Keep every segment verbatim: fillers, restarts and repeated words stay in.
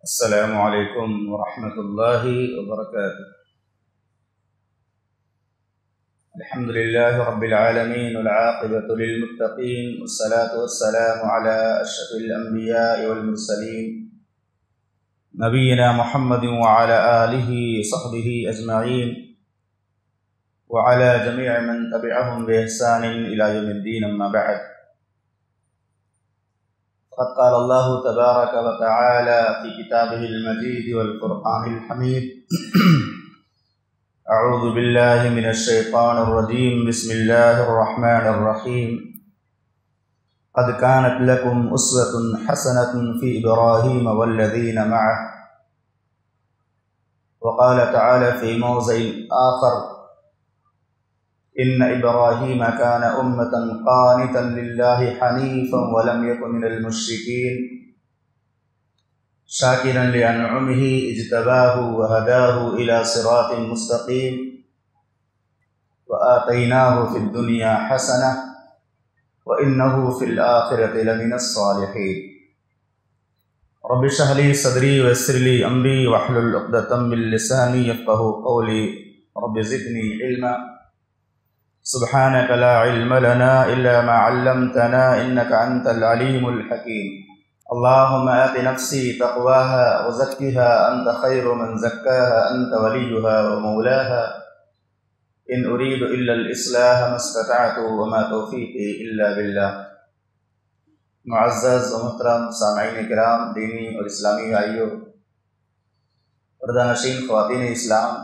السلام علیکم ورحمۃ اللہ وبرکاتہ۔ الحمد للہ رب العالمین والعاقبۃ للمتقین والصلاة والسلام علی اشرف الانبیاء والمرسلین نبینا محمد وعلی آلہ وصحبہ اجمعین وعلی جمیع من تبعهم بإحسان الی یوم الدین، اما بعد۔ قد قال الله تبارك وتعالى في كتابه المجيد والفرقان الحميد أعوذ بالله من الشيطان الرجيم، بسم الله الرحمن الرحيم۔ قد كانت لكم أسوة حسنة في إبراهيم والذين معه، وقال تعالى في موضع آخر إن إبراهيم كان أمة قانتا لله حنيفا ولم يكن من المشركين شاكرا لأنعمه اجتباه وهداه إلى صراط مستقيم وآتيناه في الدنيا حسنة وإنه في الآخرة لمن الصالحين۔ رب اشرح لي صدري ويسر لي أمري واحلل عقدة من لساني يفقهوا قولي، رب زدني علما سبحانك لا علم لنا إلا ما علمتنا إنك أنت العليم الحكيم۔ اللهم آت نفسي تقواها وزكها أنت خير من زكاها أنت وليها ومولاها، إن أريد إلا الإصلاح ما استطعت وما توفيقي إلا بالله۔ معزز و محترم سامعین کرام، دینی اور اسلامی بھائیوں، پردہ نشین خواتین اسلام،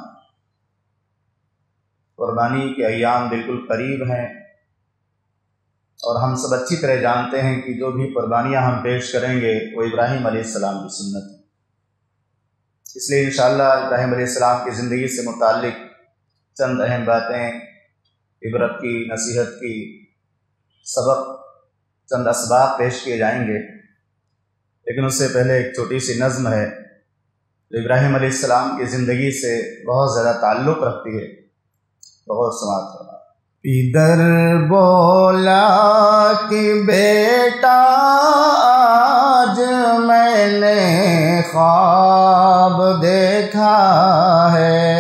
قربانی کے ایام بالکل قریب ہیں اور ہم سب اچھی طرح جانتے ہیں کہ جو بھی قربانیاں ہم پیش کریں گے وہ ابراہیم علیہ السلام کی سنت ہے۔ اس لیے انشاءاللہ ابراہیم علیہ السلام کی زندگی سے متعلق چند اہم باتیں، عبرت کی، نصیحت کی، سبق، چند اسباق پیش کیے جائیں گے، لیکن اس سے پہلے ایک چھوٹی سی نظم ہے جو ابراہیم علیہ السلام کی زندگی سے بہت زیادہ تعلق رکھتی ہے، بہت سماعت کرنا۔ ادھر بولا کہ بیٹا آج میں نے خواب دیکھا ہے،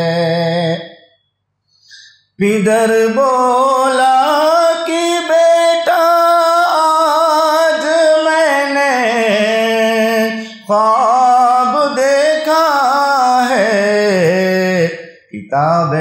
ادھر بولا کہ بیٹا آج میں نے خواب دیکھا ہے، کتاب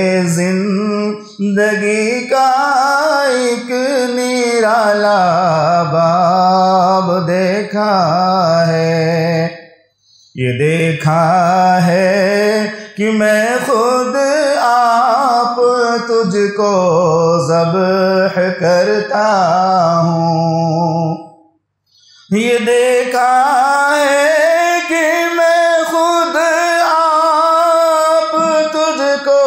زندگی کا ایک نرالا باب دیکھا ہے، یہ دیکھا ہے کہ میں خود آپ تجھ کو ذبح کرتا ہوں، یہ دیکھا ہے کہ میں خود آپ تجھ کو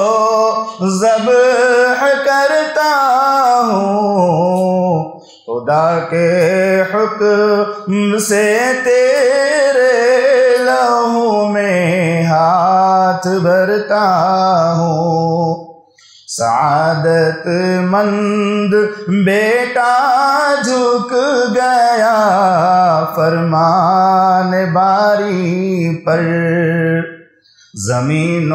ذبح کرتا ہوں، خدا کے حکم سے تیرے لہو میں ہاتھ بھرتا ہوں، سعادت مند بیٹا جھک گیا فرمان باری پر، زمین و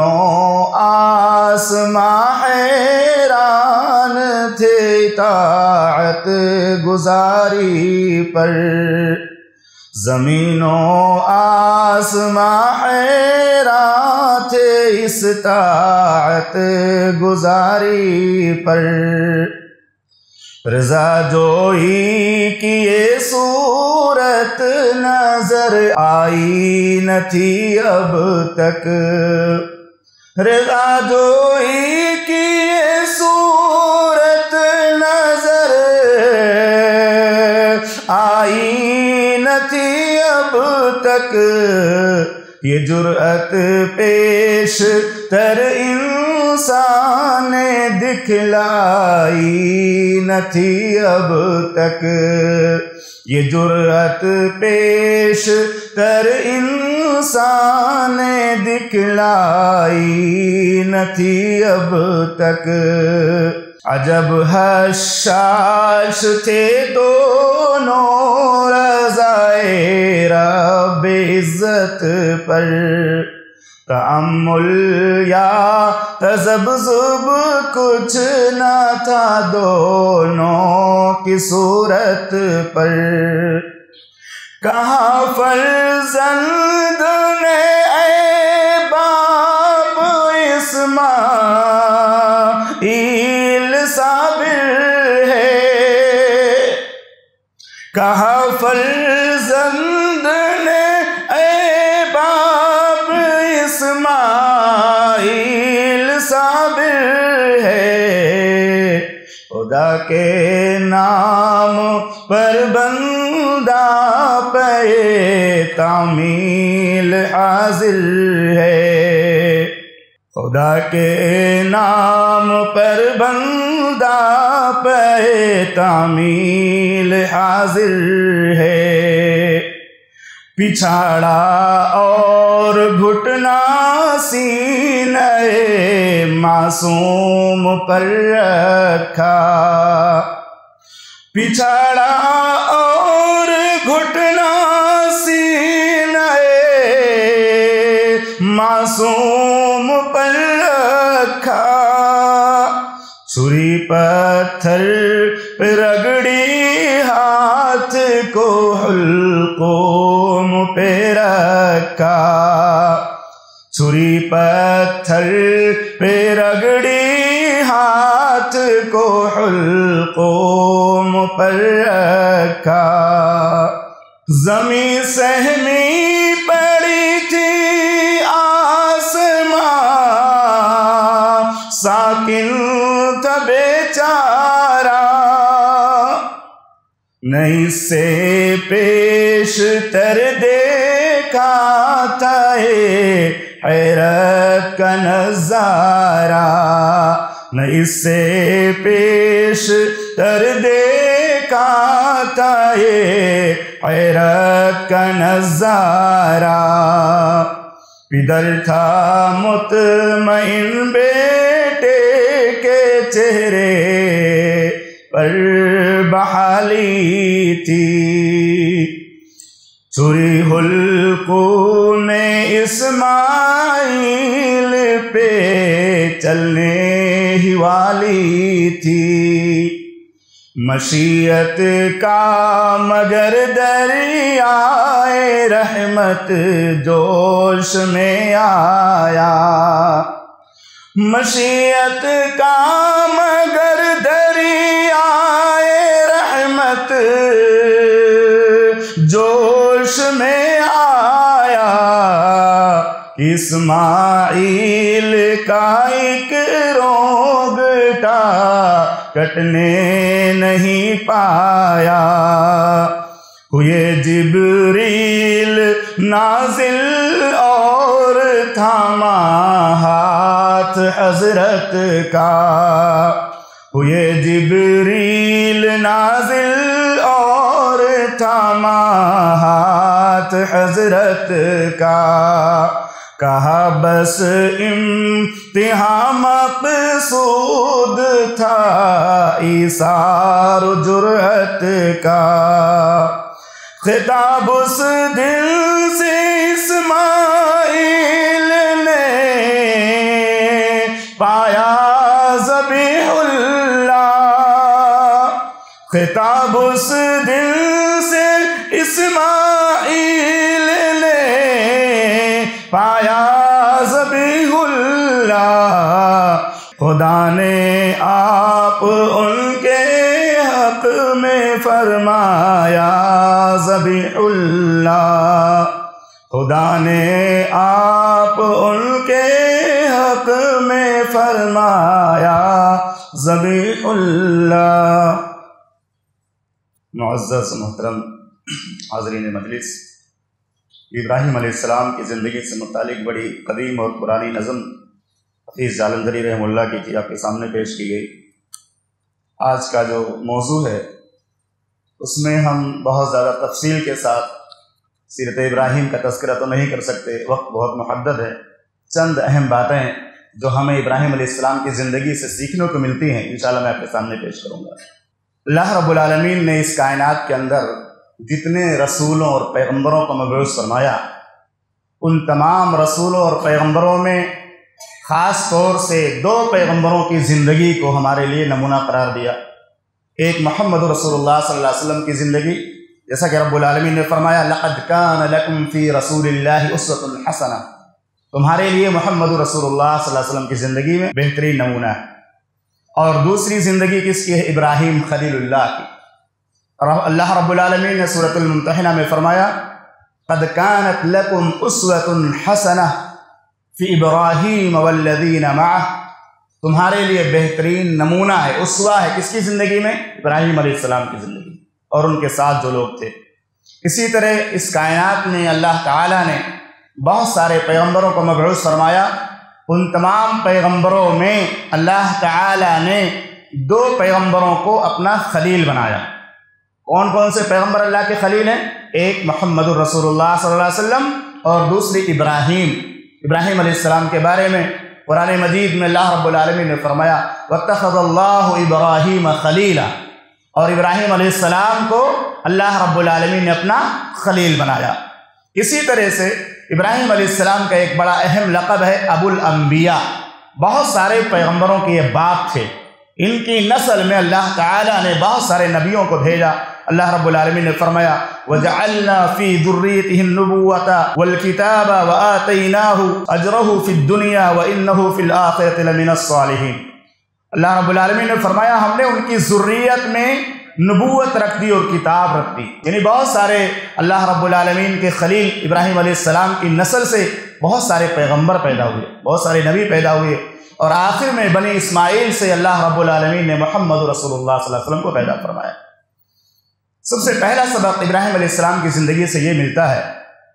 آسماں حیران تھے اطاعت گزاری پر، زمین و آسماں حیران تھے اس اطاعت گزاری پر، رضا جوئی کی یہ صورت نظر آئی نہ تھی اب تک، رضا جوئی کی یہ صورت نظر آئی نہ تھی اب تک، یہ جرأت پیش تر انسان نے دکھلائی نہ تھی اب تک، یہ جرأت پیش تر انسان نے دکھلائی نہ تھی اب تک، عجب حشاش تھے دونوں رضائے رب باب عزت پر، تأمل یا تذبذب کچھ نہ تھا دونوں کی صورت پر، کہاں فرزند نے اے باپ اسماعیل صابر ہے، کہاں فرزند نے اے باپ اسماعیل صابر ہے، خدا کے نام پر بندہ پہ تعمیل حاضر ہے، خدا کے نام پر بندہ پہ تعمیل حاضر ہے، پچھاڑا اور گھٹنا سینے معصوم پر رکھا، پچھاڑا اور گھٹنا سینے معصوم پر رکھا، چھری پتھر پہ رگڑی ہاتھ کو حلقوم پہ رکھا، چھری پتھر پہ رگڑی ہاتھ کو حلقوم پر رکھا، زمیں سہمی پڑی تھی آسمان ساکن تھا بیچارہ، نہیں سے پیش تر دیکھا تھا حیرت کا نظارہ، نہیں اس سے پیش تر دیکھا تھا حیرت کا نظارہ، پدر تھا مطمئن بیٹے کے چہرے پر بحالی تھی، چھری حلقوں میں اسماعیل پہ چلنے ہی والی تھی، مشیت کا مگر دریائے رحمت جوش میں آیا، مشیت کا مگر دریائے رحمت جوش میں آیا، اسماعیل کا ایک روگٹا کٹنے نہیں پایا، ہوئے جبریل نازل اور تھاما ہاتھ حضرت کا، ہوئے جبریل نازل اور تھاما ہاتھ حضرت کا، کہا بس امتحان مقصود تھا ایثار جرأت کا، خطاب اس دل سے اسماعیل نے پایا ذبیح اللہ، خطاب اس دل سے اسماعیل نے پایا ذبیح اللہ، خدا نے آپ ان کے حق میں فرمایا ذبیح اللہ، خدا نے آپ ان کے حق میں فرمایا ذبیح اللہ۔ معزز محترم حاضرین مجلس، ابراہیم علیہ السلام کی زندگی سے متعلق بڑی قدیم اور پرانی نظم حفیظ جالندھری رحمہ اللہ کی تھی، آپ کے سامنے پیش کی گئی۔ آج کا جو موضوع ہے اس میں ہم بہت زیادہ تفصیل کے ساتھ سیرت ابراہیم کا تذکرہ تو نہیں کر سکتے، وقت بہت محدد ہے۔ چند اہم باتیں جو ہمیں ابراہیم علیہ السلام کی زندگی سے سیکھنے کو ملتی ہیں انشاءاللہ میں آپ کے سامنے پیش کروں گا۔ اللہ رب العالمین نے اس کائنات کے اندر جتنے رسولوں اور پیغمبروں کو مبعوث فرمایا ان تمام رسولوں اور پیغمبروں میں خاص طور سے دو پیغمبروں کی زندگی کو ہمارے لیے نمونہ قرار دیا۔ ایک محمد رسول اللہ صلی اللہ علیہ وسلم کی زندگی، جیسا کہ رب العالمین نے فرمایا لَقَدْ كَانَ لَكُمْ فِي رَسُولِ اللَّهِ أُسْوَةٌ حَسَنَةٌ، تمہارے لیے محمد رسول اللہ صلی اللہ علیہ وسلم کی زندگی میں بہترین نمونہ ہے۔ اور دوسری زندگی کس کی ہے؟ ابراہیم خلیل اللہ کی۔ اللہ رب العالمین نے سورۃ الممتحنہ میں فرمایا قَدْ كَانَتْ لَكُمْ أُسْوَةٌ حَسَنَةٌ فِي إِبْرَاهِيمَ وَالَّذِينَ مَعَهُ، تمہارے لیے بہترین نمونہ ہے، اسوہ ہے کس کی زندگی میں؟ ابراہیم علیہ السلام کی زندگی اور ان کے ساتھ جو لوگ تھے۔ اسی طرح اس کائنات میں اللہ تعالیٰ نے بہت سارے پیغمبروں کو مبعوث فرمایا، ان تمام پیغمبروں میں اللہ تعالیٰ نے دو پیغمبروں کو اپنا خلیل بنایا۔ کون کون سے پیغمبر اللہ کے خلیل ہیں؟ ایک محمد الرسول اللہ صلی اللہ علیہ وسلم اور دوسری ابراہیم۔ ابراہیم علیہ السلام کے بارے میں قرآن مجید میں اللہ رب العالمین نے فرمایا وَاتَّخَذَ اللَّهُ إِبْرَاهِيمَ خَلِيلًا، اور ابراہیم علیہ السلام کو اللہ رب العالمین نے اپنا خلیل بنایا۔ اسی طرح سے ابراہیم علیہ السلام کا ایک بڑا اہم لقب ہے ابو الانبیاء، بہت سارے پیغمبروں کے یہ باپ تھے، ان کی نسل میں اللہ تعالیٰ نے بہت سارے نبیوں کو بھیجا۔ اللہ رب العالمین نے فرمایا وَجَعَلْنَا فِي ذُرِّيَّتِهِ النُّبُوَّةَ وَالْكِتَابَ وَآتَيْنَاهُ أَجْرَهُ فِي الدُّنْيَا وَإِنَّهُ فِي الْآخِرَةِ لَمِنَ الصَّالِحِينَ۔ اللہ رب العالمین نے فرمایا ہم نے ان کی ذریت میں نبوت رکھ دی اور کتاب رکھ دی، یعنی بہت سارے اللہ رب العالمین کے خلیل ابراہیم علیہ السلام کی نسل سے بہت سارے پیغمبر پیدا ہوئے، بہت سارے نبی پیدا ہوئے، اور آخر میں بنی اسماعیل سے اللہ رب العالمین نے محمد رسول اللہ صلی اللہ علیہ وسلم کو پیدا فرمایا۔ سب سے پہلا سبق ابراہیم علیہ السلام کی زندگی سے یہ ملتا ہے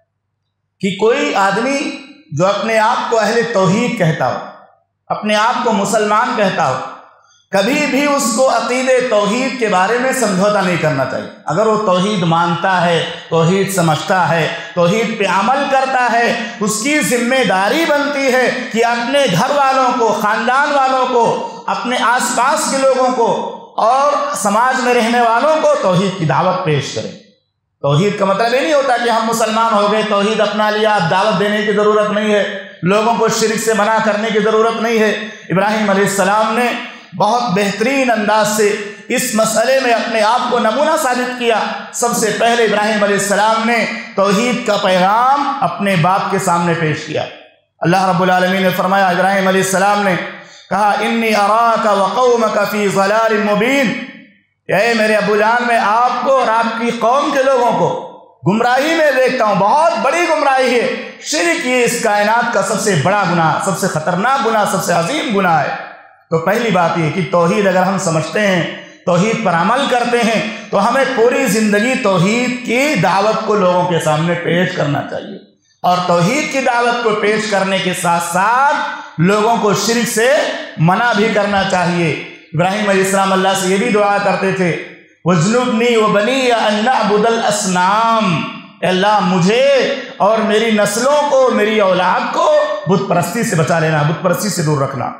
کہ کوئی آدمی جو اپنے آپ کو اہل توحید کہتا ہو، اپنے آپ کو مسلمان کہتا ہو، کبھی بھی اس کو عقید توحید کے بارے میں سمجھوتا نہیں کرنا چاہیے۔ اگر وہ توحید مانتا ہے، توحید سمجھتا ہے، توحید پہ عمل کرتا ہے، اس کی ذمہ داری بنتی ہے کہ اپنے گھر والوں کو، خاندان والوں کو، اپنے آس پاس کے لوگوں کو اور سماج میں رہنے والوں کو توحید کی دعوت پیش کرے۔ توحید کا مطلب یہ نہیں ہوتا کہ ہم مسلمان ہو گئے، توحید اپنا لیا، اب دعوت دینے کی ضرورت نہیں ہے، لوگوں کو شرک سے منع کرنے کی ضرورت نہیں ہے۔ ابراہیم علیہ السلام نے بہت بہترین انداز سے اس مسئلے میں اپنے آپ کو نمونہ ثابت کیا۔ سب سے پہلے ابراہیم علیہ السلام نے توحید کا پیغام اپنے باپ کے سامنے پیش کیا۔ اللہ رب العالمین نے فرمایا، ابراہیم علیہ السلام نے کہا انی اراک وقومک فی ضلال مبین، اے میرے ابو جان میں آپ کو اور آپ کی قوم کے لوگوں کو گمراہی میں دیکھتا ہوں، بہت بڑی گمراہی ہے۔ شرک یہ اس کائنات کا سب سے بڑا گناہ، سب سے خطرناک گناہ، سب سے عظیم گناہ ہے۔ تو پہلی بات یہ کہ توحید اگر ہم سمجھتے ہیں، توحید پر عمل کرتے ہیں، تو ہمیں پوری زندگی توحید کی دعوت کو لوگوں کے سامنے پیش کرنا چاہیے، اور توحید کی دعوت کو پیش کرنے کے ساتھ ساتھ لوگوں کو شرک سے منع بھی کرنا چاہیے۔ ابراہیم علیہ السلام اللہ سے یہ بھی دعا کرتے تھے وَاجْنُبْنِي وَبَنِيَّ أَن نَعْبُدَ الْأَصْنَامَ، اے اللہ مجھے اور میری نسلوں کو، میری اولاد کو بت پرستی سے بچا لینا، بت پرستی سے دور رکھنا۔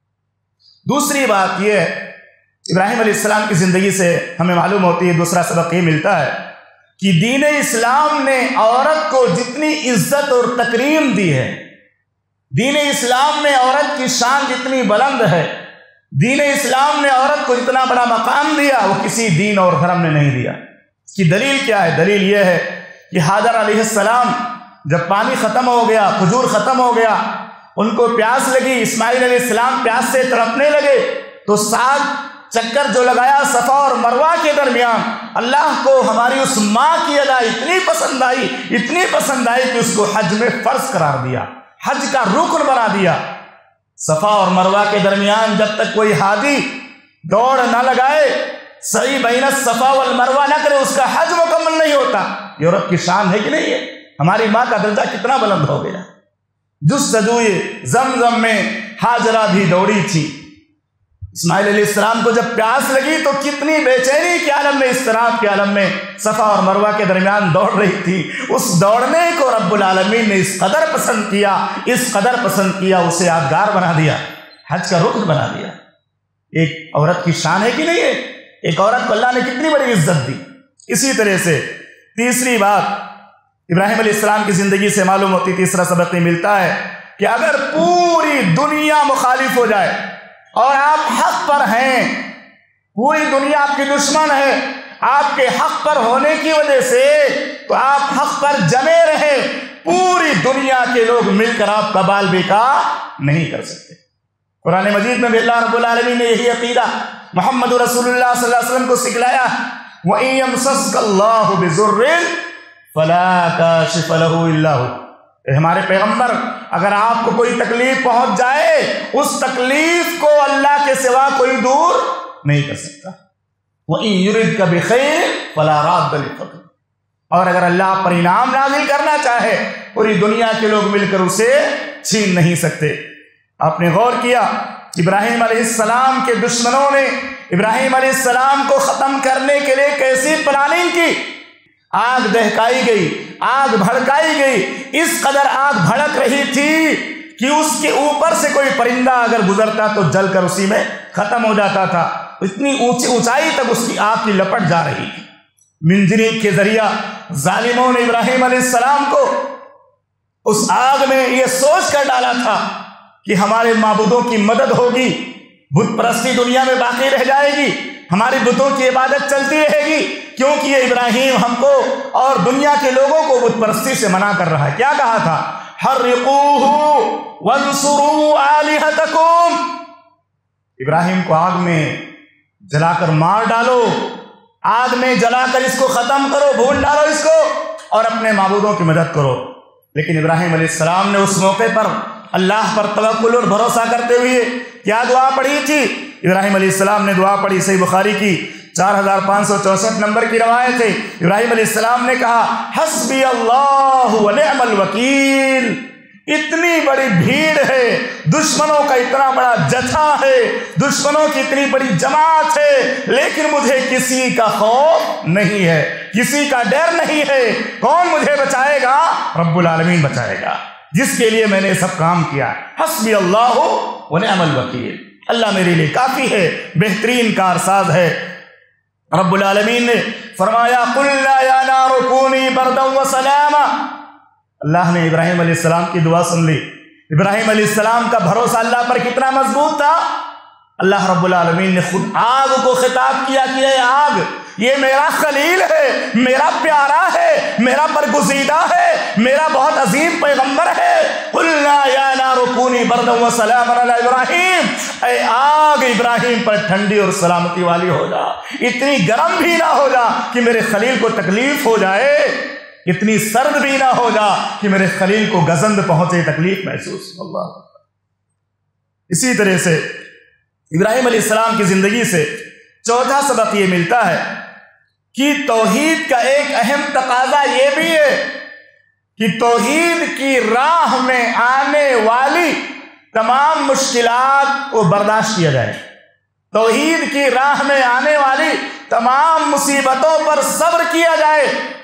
دوسری بات یہ ہے ابراہیم علیہ السلام کی زندگی سے ہمیں معلوم ہوتی ہے، دوسرا سبق یہ ملتا ہے کہ دین اسلام نے عورت کو جتنی عزت اور تکریم دی ہے، دین اسلام میں عورت کی شان جتنی بلند ہے، دین اسلام نے عورت کو جتنا بڑا مقام دیا، وہ کسی دین اور دھرم نے نہیں دیا۔ اس کی دلیل کیا ہے؟ دلیل یہ ہے کہ حاجر علیہ السلام جب پانی ختم ہو گیا، کھجور ختم ہو گیا، ان کو پیاس لگی، اسماعیل علیہ السلام پیاس سے تڑپنے لگے، تو سات چکر جو لگایا صفا اور مروہ کے درمیان، اللہ کو ہماری اس ماں کی ادا اتنی پسند آئی، اتنی پسند آئی کہ اس کو حج میں فرض قرار دیا، حج کا رکن بنا دیا۔ صفا اور مروہ کے درمیان جب تک کوئی حاجی دوڑ نہ لگائے، سعی بین الصفا والمروہ نہ کرے، اس کا حج مکمل نہیں ہوتا۔ یہ عورت کی شان ہے کہ نہیں ہے؟ ہماری ماں کا درجہ کتنا بلند ہو گیا۔ جستجوئے زمزم میں ہاجرہ بھی دوڑی تھی۔ اسماعیل علیہ السلام کو جب پیاس لگی تو کتنی بے چینی کے عالم میں، اضطراب کے عالم میں صفا اور مروہ کے درمیان دوڑ رہی تھی۔ اس دوڑنے کو رب العالمین نے اس قدر پسند کیا، اس قدر پسند کیا، اسے یادگار بنا دیا، حج کا رکن بنا دیا۔ ایک عورت کی شان ہے کہ نہیں ہے؟ ایک عورت کو اللہ نے کتنی بڑی عزت دی۔ اسی طرح سے تیسری بات ابراہیم علیہ السلام کی زندگی سے معلوم ہوتی، تیسرا سبق یہ ملتا ہے کہ اگر پوری دنیا مخالف ہو جائے اور آپ حق پر ہیں، پوری دنیا آپ کی دشمن ہے، آپ کے حق پر ہونے کی وجہ سے تو آپ حق پر جمے رہے، پوری دنیا کے لوگ مل کر آپ کا بال بیکا نہیں کر سکتے۔ قرآن مجید میں بھی اللہ رب العالمین نے یہی عقیدہ محمد رسول اللہ صلی اللہ علیہ وسلم کو سکھلایا، وَإِن يَمْسَسْكَ اللَّهُ بِضُرٍّ فَلَا كَاشِفَ لَهُ إِلَّا هُوَ، اے ہمارے پیغمبر اگر آپ کو کوئی تکلیف پہنچ جائے اس تکلیف کو اللہ کے سوا کوئی دور نہیں کر سکتا۔ وَإِن يُرِدْكَ بِخَيْرٍ فَلَا رَادَّ لِفَضْلِهِ، اور اگر اللہ پر انعام نازل کرنا چاہے پوری دنیا کے لوگ مل کر اسے چھین نہیں سکتے۔ آپ نے غور کیا ابراہیم علیہ السلام کے دشمنوں نے ابراہیم علیہ السلام کو ختم کرنے کے لیے کیسی پلاننگ کی؟ آگ دہکائی گئی، آگ بھڑکائی گئی، اس قدر آگ بھڑک رہی تھی کہ اس کے اوپر سے کوئی پرندہ اگر گزرتا تو جل کر اسی میں ختم ہو جاتا تھا، اتنی اونچی اونچائی تک اس کی آگ کی لپٹ جا رہی تھی۔ منجنیق کے ذریعہ ظالموں نے ابراہیم علیہ السلام کو اس آگ میں یہ سوچ کر ڈالا تھا کہ ہمارے معبودوں کی مدد ہوگی، بت پرستی دنیا میں باقی رہ جائے گی، ہماری بتوں کی عبادت چلتی رہے گی، کیونکہ یہ ابراہیم ہم کو اور دنیا کے لوگوں کو بت پرستی سے منع کر رہا ہے۔ کیا کہا تھا؟ حرقوہ وانصروا آلہتکم، ابراہیم کو آگ میں جلا کر مار ڈالو، آگ میں جلا کر اس کو ختم کرو، بھون ڈالو اس کو، اور اپنے معبودوں کی مدد کرو۔ لیکن ابراہیم علیہ السلام نے اس موقع پر اللہ پر توکل اور بھروسہ کرتے ہوئے کیا دعا پڑھی تھی؟ ابراہیم علیہ السلام نے دعا پڑھی، صحیح بخاری کی چار ہزار پانچ سو چونسٹھ نمبر کی روایت ہے۔ ابراہیم علیہ السلام نے کہا حسبی اللہ ونعم الوکیل، اتنی بڑی بھیڑ ہے، دشمنوں کا اتنا بڑا جتھا ہے، دشمنوں کی اتنی بڑی جماعت ہے، لیکن مجھے کسی کا خوف نہیں ہے، کسی کا ڈر نہیں ہے۔ کون مجھے بچائے گا؟ رب العالمین بچائے گا، جس کے لیے میں نے سب کام کیا۔ حسبی اللہ ونعم الوکیل، اللہ میرے لیے کافی ہے، بہترین کارساز ہے۔ رب العالمین نے فرمایا قلنا یا نار کونی بردا وسلاما، اللہ نے ابراہیم علیہ السلام کی دعا سن لی۔ ابراہیم علیہ السلام کا بھروسہ اللہ پر کتنا مضبوط تھا، اللہ رب العالمین نے خود آگ کو خطاب کیا کہ اے آگ، یہ میرا خلیل ہے، میرا پیارا ہے، میرا برگزیدہ ہے، میرا بہت عظیم پیغمبر ہے۔ قلنا یا نار کونی بردا وسلاما علی ابراہیم، اے آگ ابراہیم پر ٹھنڈی اور سلامتی والی ہو جا، اتنی گرم بھی نہ ہو جا کہ میرے خلیل کو تکلیف ہو جائے، اتنی سرد بھی نہ ہو جا کہ میرے خلیل کو گزند پہنچے، تکلیف محسوس۔ اللہ، اسی طرح سے ابراہیم علیہ السلام کی زندگی سے چوتھا سبق یہ ملتا ہے کہ توحید کا ایک اہم تقاضا یہ بھی ہے کہ توحید کی راہ میں آنے والی تمام مشکلات کو برداشت کیا جائے، توحید کی راہ میں آنے والی تمام مصیبتوں پر صبر کیا جائے۔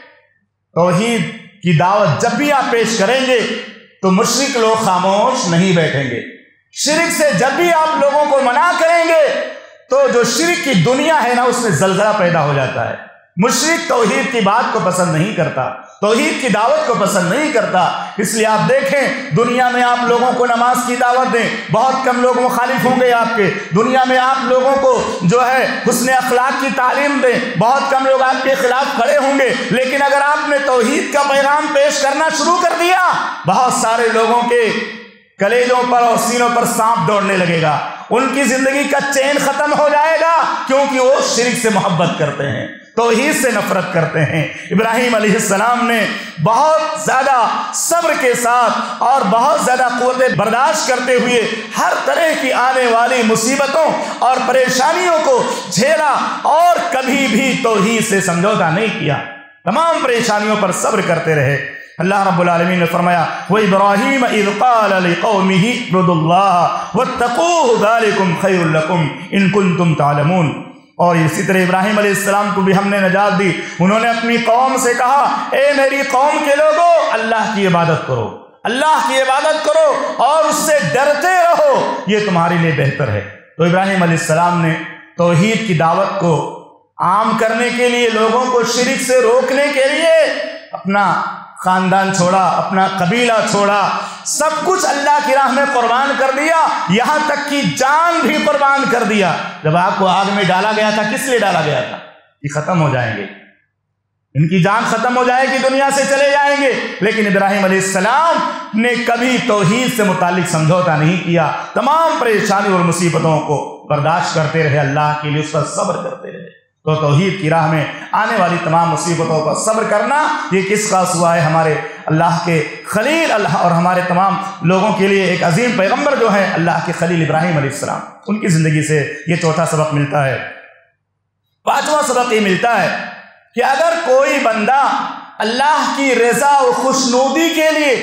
توحید کی دعوت جب بھی آپ پیش کریں گے تو مشرک لوگ خاموش نہیں بیٹھیں گے، شرک سے جب بھی آپ لوگوں کو منع کریں گے تو جو شرک کی دنیا ہے نا اس میں زلزلہ پیدا ہو جاتا ہے۔ مشرک توحید کی بات کو پسند نہیں کرتا، توحید کی دعوت کو پسند نہیں کرتا، اس لیے آپ دیکھیں دنیا میں آپ لوگوں کو نماز کی دعوت دیں، بہت کم لوگ مخالف ہوں گے آپ کے، دنیا میں آپ لوگوں کو جو ہے حسن اخلاق کی تعلیم دیں، بہت کم لوگ آپ کے خلاف کھڑے ہوں گے، لیکن اگر آپ نے توحید کا پیغام پیش کرنا شروع کر دیا بہت سارے لوگوں کے کلیجوں پر اور سینوں پر سانپ دوڑنے لگے گا، ان کی زندگی کا چین ختم ہو جائے گا، کیونکہ وہ شرک سے محبت کرتے ہیں، توحید سے نفرت کرتے ہیں۔ ابراہیم علیہ السلام نے بہت زیادہ صبر کے ساتھ اور بہت زیادہ قوت برداشت کرتے ہوئے ہر طرح کی آنے والی مصیبتوں اور پریشانیوں کو جھیلا اور کبھی بھی توحید سے سمجھوتا نہیں کیا، تمام پریشانیوں پر صبر کرتے رہے۔ اللہ رب العالمین نے فرمایا وَإِبْرَاهِيمَ إِذْ قَالَ لِقَوْمِهِ اعْبُدُوا اللَّهَ وَاتَّقُوهُ ذَلِكُمْ خَيْرٌ لَكُمْ إِن كُنتُمْ تَعْلَمُونَ۔ اور اسی طرح ابراہیم علیہ السلام کو بھی ہم نے نجات دی، انہوں نے اپنی قوم سے کہا اے میری قوم کے لوگوں اللہ کی عبادت کرو، اللہ کی عبادت کرو اور اس سے ڈرتے رہو، یہ تمہارے لیے بہتر ہے۔ تو ابراہیم علیہ السلام نے توحید کی دعوت کو عام کرنے کے لیے، لوگوں کو شرک سے روکنے کے لیے اپنا خاندان چھوڑا، اپنا قبیلہ چھوڑا، سب کچھ اللہ کی راہ میں قربان کر دیا، یہاں تک کہ جان بھی قربان کر دیا۔ جب آپ کو آگ میں ڈالا گیا تھا کس لیے ڈالا گیا تھا؟ کہ ختم ہو جائیں گے، ان کی جان ختم ہو جائے گی، دنیا سے چلے جائیں گے۔ لیکن ابراہیم علیہ السلام نے کبھی توحید سے متعلق سمجھوتا نہیں کیا، تمام پریشانی اور مصیبتوں کو برداشت کرتے رہے، اللہ کے لیے اس پر صبر کرتے رہے۔ تو توحید کی راہ میں آنے والی تمام مصیبتوں پر صبر کرنا یہ کس خاص ہوا ہے؟ ہمارے اللہ کے خلیل اللہ اور ہمارے تمام لوگوں کے لیے ایک عظیم پیغمبر جو ہیں اللہ کے خلیل ابراہیم علیہ السلام، ان کی زندگی سے یہ چوتھا سبق ملتا ہے۔ پانچواں سبق یہ ملتا ہے کہ اگر کوئی بندہ اللہ کی رضا و خوشنودی کے لیے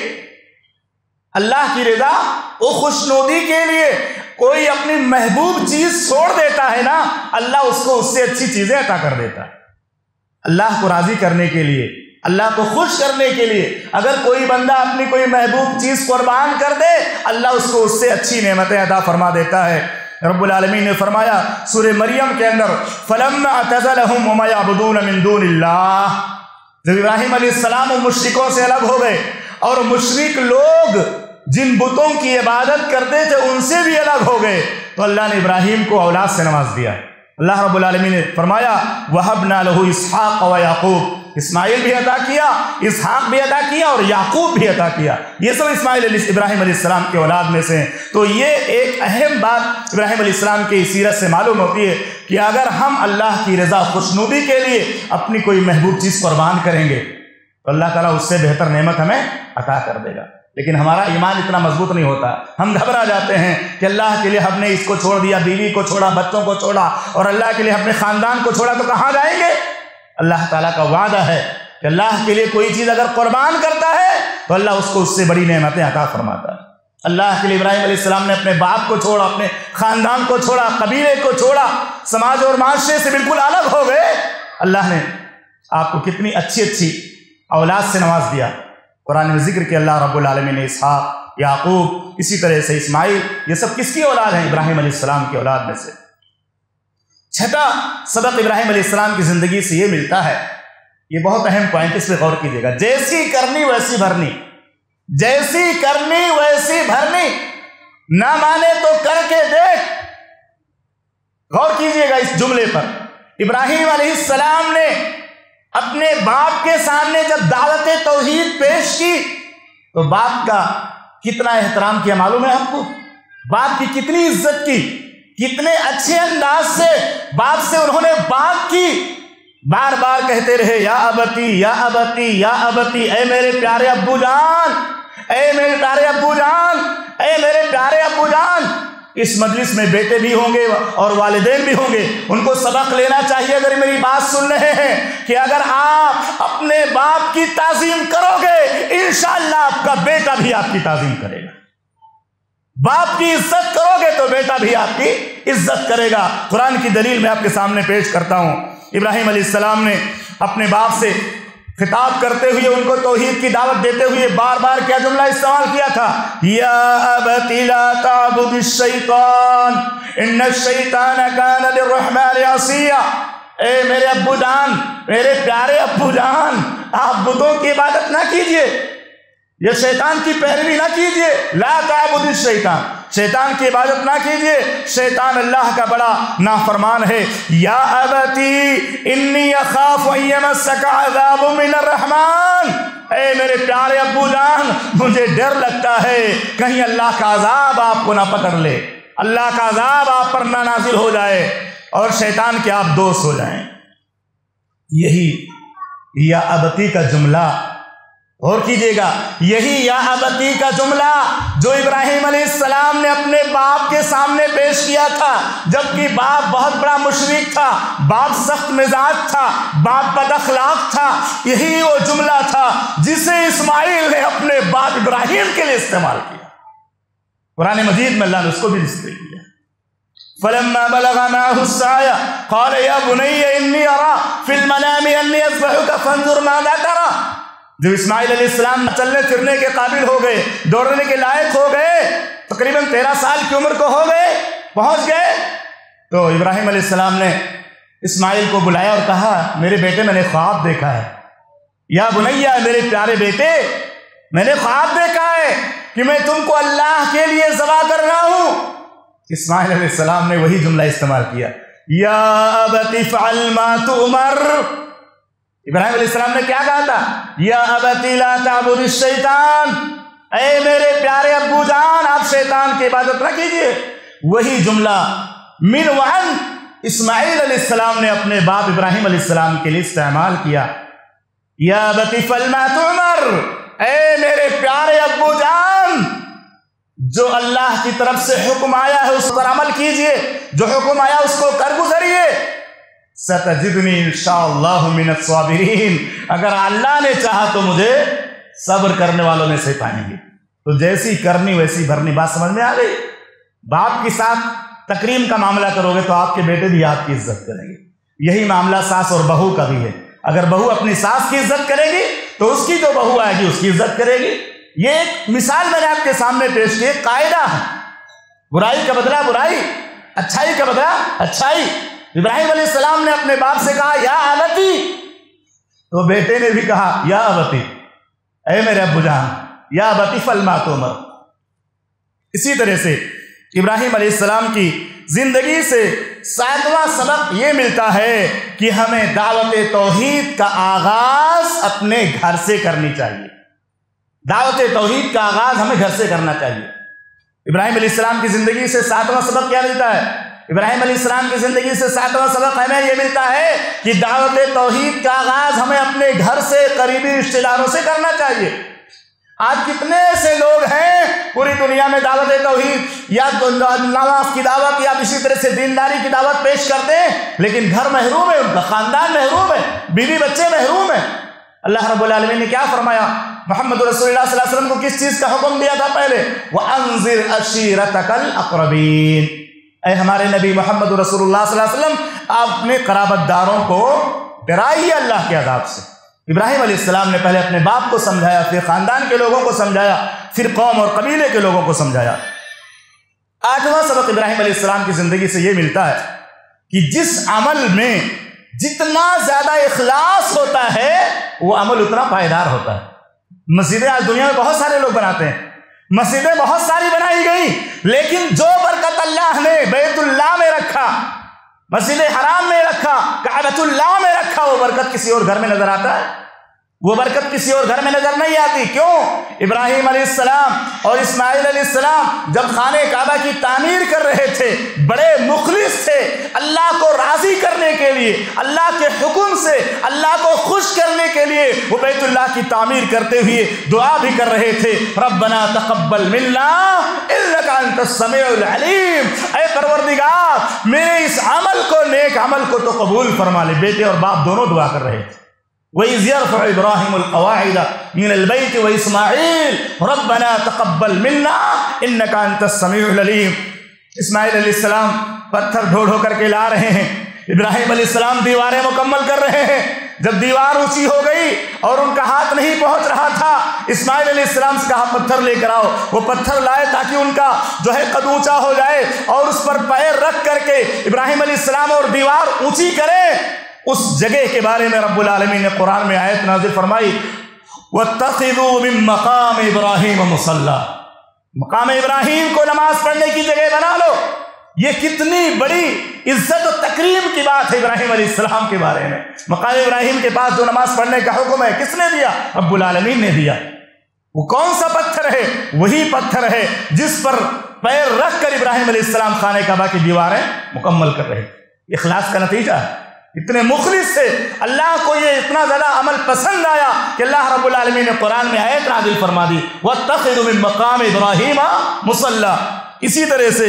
اللہ کی رضا و خوشنودی کے لیے کوئی اپنی محبوب چیز چھوڑ دیتا ہے نا، اللہ اس کو اس سے اچھی چیزیں عطا کر دیتا ہے۔ اللہ کو راضی کرنے کے لیے، اللہ کو خوش کرنے کے لیے اگر کوئی بندہ اپنی کوئی محبوب چیز قربان کر دے، اللہ اس کو اس سے اچھی نعمتیں عطا فرما دیتا ہے۔ رب العالمین نے فرمایا سورہ مریم کے اندر، فَلَمَّا اعْتَزَلَهُمْ وَمَا يَعْبُدُونَ مِن دُونِ اللَّهِ، جب ابراہیم علیہ السلام مشرکوں سے الگ ہو گئے اور مشرک لوگ جن بتوں کی عبادت کرتے تھے ان سے بھی الگ ہو گئے، تو اللہ نے ابراہیم کو اولاد سے نواز دیا۔ اللہ رب العالمین نے فرمایا وَهَبْنَا لَهُ إِسْحَاقَ وَيَعْقُوبَ، اسماعیل بھی عطا کیا، اسحاق بھی عطا کیا اور یعقوب بھی عطا کیا۔ یہ سب اسماعیل علیہ ابراہیم علیہ السلام کے اولاد میں سے ہیں۔ تو یہ ایک اہم بات ابراہیم علیہ السلام کی سیرت سے معلوم ہوتی ہے کہ اگر ہم اللہ کی رضا خوشنودی کے لیے اپنی کوئی محبوب چیز قربان کریں گے تو اللہ تعالیٰ اس سے بہتر نعمت ہمیں عطا کر دے گا۔ لیکن ہمارا ایمان اتنا مضبوط نہیں ہوتا، ہم گھبرا جاتے ہیں کہ اللہ کے لیے ہم نے اس کو چھوڑ دیا، بیوی کو چھوڑا، بچوں کو چھوڑا اور اللہ کے لیے اپنے خاندان کو چھوڑا تو کہاں جائیں گے؟ اللہ تعالیٰ کا وعدہ ہے کہ اللہ کے لیے کوئی چیز اگر قربان کرتا ہے تو اللہ اس کو اس سے بڑی نعمتیں عطا فرماتا ہے۔ اللہ کے لیے ابراہیم علیہ السلام نے اپنے باپ کو چھوڑا، اپنے خاندان کو چھوڑا، قبیلے کو چھوڑا، سماج اور معاشرے سے بالکل الگ ہو گئے۔ اللہ نے آپ کو کتنی اچھی اچھی اولاد سے نواز دیا۔ قرآن میں ذکر کہ اللہ رب العالمین نے اسحاق، یعقوب، اسی طرح سے اسماعیل، یہ سب کس کی اولاد ہیں؟ ابراہیم علیہ السلام کی اولاد میں سے۔ چھٹا سبق ابراہیم علیہ السلام کی زندگی سے یہ ملتا ہے، یہ بہت اہم پوائنٹ، اس پہ غور کیجیے گا، جیسی کرنی ویسی بھرنی، جیسی کرنی ویسی بھرنی، نہ مانے تو کر کے دیکھ۔ غور کیجیے گا اس جملے پر۔ ابراہیم علیہ السلام نے اپنے باپ کے سامنے جب دعوت توحید پیش کی تو باپ کا کتنا احترام کیا معلوم ہے آپ کو؟ باپ کی کتنی عزت کی، کتنے اچھے انداز سے باپ سے انہوں نے بات کی، بار بار کہتے رہے یا ابتی یا ابتی یا ابتی، اے میرے پیارے ابو جان، اے میرے پیارے ابو جان، اے میرے پیارے ابو جان۔ اس مجلس میں بیٹے بھی ہوں گے اور والدین بھی ہوں گے، ان کو سبق لینا چاہیے اگر میری بات سن رہے ہیں کہ اگر آپ اپنے باپ کی تعظیم کرو گے انشاءاللہ آپ کا بیٹا بھی آپ کی تعظیم کرے گا۔ باپ کی عزت کرو گے تو بیٹا بھی آپ کی عزت کرے گا۔ قرآن کی دلیل میں آپ کے سامنے پیش کرتا ہوں۔ ابراہیم علیہ السلام نے اپنے باپ سے خطاب کرتے ہوئے، ان کو توحید کی دعوت دیتے ہوئے بار بار کیا جملہ استعمال کیا تھا؟ یا ابت لا تعبد الشیطان ان الشیطان کان للرحمن عصیا، اے میرے ابو جان، میرے پیارے ابو جان، آپ بتوں کی عبادت نہ کیجئے، یہ شیطان کی پیروی نہ کیجئے۔ لا تعبد الشیطان، شیطان کی عبادت نہ کیجئے، شیطان اللہ کا بڑا نافرمان ہے۔ یا ابتی انی اخاف ان یمسک عذاب من الرحمن، اے میرے پیارے ابو جان مجھے ڈر لگتا ہے کہیں اللہ کا عذاب آپ کو نہ پکڑ لے، اللہ کا عذاب آپ پر نہ نازل ہو جائے اور شیطان کے آپ دوست ہو جائیں۔ یہی یا ابتی کا جملہ غور کیجیے گا، یہی یا ابتی کا جملہ جو ابراہیم علیہ السلام نے اپنے باپ کے سامنے پیش کیا تھا، جبکہ باپ بہت بڑا مشرک تھا، باپ سخت مزاج تھا، باپ بد اخلاق تھا، یہی وہ جملہ تھا جسے اسماعیل نے اپنے باپ ابراہیم کے لیے استعمال کیا۔ قرآن مجید میں اللہ نے اس کو بھی ذکر کیا۔ فلما بلغ معه السعي قال يا بني اني ارى في المنام اني اذبحك فانظر ماذا ترى، جب اسماعیل علیہ السلام چلنے پھرنے کے قابل ہو گئے، دوڑنے کے لائق ہو گئے، تقریباً تیرہ سال کی عمر کو ہو گئے، پہنچ گئے، تو ابراہیم علیہ السلام نے اسماعیل کو بلایا اور کہا میرے بیٹے میں نے خواب دیکھا ہے، یا بنیا میرے پیارے بیٹے میں نے خواب دیکھا ہے کہ میں تم کو اللہ کے لیے ذبح کر رہا ہوں۔ اسماعیل علیہ السلام نے وہی جملہ استعمال کیا، یا ابت افعل ما تؤمر۔ ابراہیم علیہ السلام نے کیا کہا تھا؟ یا ابت لا تعبد الشیطان، اے میرے پیارے ابو جان آپ شیطان کی عبادت نہ کیجیے۔ وہی جملہ من وعن اسماعیل علیہ السلام نے اپنے باپ ابراہیم علیہ السلام کے لیے استعمال کیا، یا ابت افعل ما تؤمر، اے میرے پیارے ابو جان جو اللہ کی طرف سے حکم آیا ہے اس پر عمل کیجئے، جو حکم آیا اس کو کر گزریے۔ ستجدنی انشاءاللہ من الصابرین، اگر اللہ نے چاہا تو مجھے صبر کرنے والوں میں سے پائیں گے۔ تو جیسی کرنی ویسی بھرنی، بات سمجھ میں آ گئی؟ باپ کے ساتھ تکریم کا معاملہ کرو گے تو آپ کے بیٹے بھی آپ کی عزت کریں گے۔ یہی معاملہ ساس اور بہو کا بھی ہے، اگر بہو اپنی ساس کی عزت کرے گی تو اس کی جو بہو آئے گی اس کی عزت کرے گی۔ یہ ایک مثال میں نے آپ کے سامنے پیش کی، قاعدہ ہے، برائی کا بدلہ برائی، اچھائی کا بدلہ اچھائی۔ ابراہیم علیہ السلام نے اپنے باپ سے کہا یا ابتی، تو بیٹے نے بھی کہا یا ابتی، اے میرے ابو جان، یا ابتی افعل ما تؤمر۔ اسی طرح سے ابراہیم علیہ السلام کی زندگی سے ساتواں سبق یہ ملتا ہے کہ ہمیں دعوت توحید کا آغاز اپنے گھر سے کرنی چاہیے۔ دعوت توحید کا آغاز ہمیں گھر سے کرنا چاہیے۔ ابراہیم علیہ السلام کی زندگی سے ساتواں سبق کیا ملتا ہے؟ ابراہیم علیہ السلام کی زندگی سے ساتواں سبق ہمیں یہ ملتا ہے کہ دعوت توحید کا آغاز ہمیں اپنے گھر سے، قریبی رشتہ داروں سے کرنا چاہیے۔ آج کتنے ایسے لوگ ہیں پوری دنیا میں دعوت توحید یا نماز کی دعوت یا اسی طرح سے دینداری کی دعوت پیش کرتے ہیں، لیکن گھر محروم ہے، ان کا خاندان محروم ہے، بیوی بچے محروم ہیں۔ اللہ رب العالمین نے کیا فرمایا؟ محمد رسول اللہ صلی اللہ علیہ وسلم کو کس چیز کا حکم دیا تھا پہلے؟ وَأَنذِرْ عَشِيرَتَكَ الْأَقْرَبِينَ، اے ہمارے نبی محمد رسول اللہ صلی اللہ علیہ وسلم آپ اپنے قرابت داروں کو ڈرائیے اللہ کے عذاب سے۔ ابراہیم علیہ السلام نے پہلے اپنے باپ کو سمجھایا، پھر خاندان کے لوگوں کو سمجھایا، پھر قوم اور قبیلے کے لوگوں کو سمجھایا۔ آٹھواں سبق ابراہیم علیہ السلام کی زندگی سے یہ ملتا ہے کہ جس عمل میں جتنا زیادہ اخلاص ہوتا ہے وہ عمل اتنا پائیدار ہوتا ہے۔ مسجدیں آج دنیا میں بہت سارے لوگ بناتے ہیں، مسجدیں بہت ساری بنائی گئی، لیکن جو برکت اللہ نے بیت اللہ میں رکھا، مسجد حرام میں رکھا، کعبۃ اللہ میں رکھا، وہ برکت کسی اور گھر میں نظر آتا ہے؟ وہ برکت کسی اور گھر میں نظر نہیں آتی۔ کیوں؟ ابراہیم علیہ السلام اور اسماعیل علیہ السلام جب خانہ کعبہ کی تعمیر کر رہے تھے بڑے مخلص تھے، اللہ کو راضی کرنے کے لیے، اللہ کے حکم سے اللہ کو خوش کرنے کے لیے وہ بیت اللہ کی تعمیر کرتے ہوئے دعا بھی کر رہے تھے، ربنا تقبل منا انک انت السمیع العلیم، اے پروردگار میرے اس عمل کو، نیک عمل کو تو قبول فرما لے۔ بیٹے اور باپ دونوں دعا کر رہے تھے۔ وَإِذْ يَرْفَعُ إِبْرَاهِيمُ الْقَوَاعِدَ مِنَ الْبَيْتِ وَإِسْمَاعِيلُ رَبَّنَا تَقَبَّلْ مِنَّا إِنَّكَ أَنْتَ السَّمِيعُ الْعَلِيمُ۔ اسماعیل علیہ السلام پتھر ڈھو ڈھو کر کے لا رہے ہیں، ابراہیم علیہ السلام دیواریں مکمل کر رہے ہیں۔ جب دیوار اونچی ہو گئی اور ان کا ہاتھ نہیں پہنچ رہا تھا، اسماعیل علیہ السلام سے کہا پتھر لے کر آؤ۔ وہ پتھر لائے تاکہ ان کا جو ہے قد اونچا ہو جائے، اور اس پر پیر رکھ کر کے ابراہیم علیہ السلام اور دیوار اونچی کرے۔ اس جگہ کے بارے میں رب العالمین نے قرآن میں آیت نازل فرمائی، وَاتَّخِذُوا مِن مَّقَامِ إِبْرَاهِيمَ مُصَلًّى، مقام ابراہیم کو نماز پڑھنے کی جگہ بنا لو۔ یہ کتنی بڑی عزت و تکریم کی بات ہے ابراہیم علیہ السلام کے بارے میں۔ مقام ابراہیم کے پاس جو نماز پڑھنے کا حکم ہے کس نے دیا؟ رب العالمین نے دیا۔ وہ کون سا پتھر ہے؟ وہی پتھر ہے جس پر پیر رکھ کر ابراہیم علیہ السلام خانہ کعبہ کی دیواریں مکمل کر رہے۔ اخلاص کا نتیجہ ہے، اتنے مخلص سے اللہ کو یہ اتنا زیادہ عمل پسند آیا کہ اللہ رب العالمین نے قرآن میں آیت نازل فرما دی، وَاتَّخِذُوا مِن مَّقَامِ إِبْرَاهِيمَ مُصَلًّى۔ اسی طرح سے